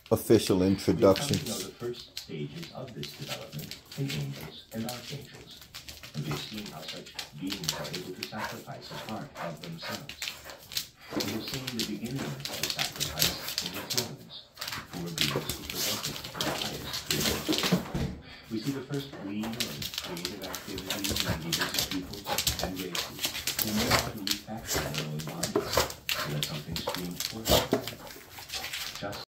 official introductions. We know the first stages of this development in angels and archangels, and we've seen how such beings are able to sacrifice a part of themselves. We have seen the beginning of the sacrifice in the thrones, who were beings who presented the highest good. We see the first gleam of creative